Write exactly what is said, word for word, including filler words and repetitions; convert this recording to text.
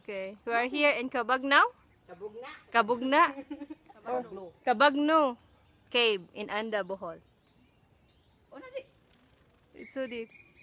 Okay. We are here in Cabagnaw? Kabugna. Kabugna. Kabugno. Cabagno Cave in Anda, Bohol. Oh, nasi. It's so deep.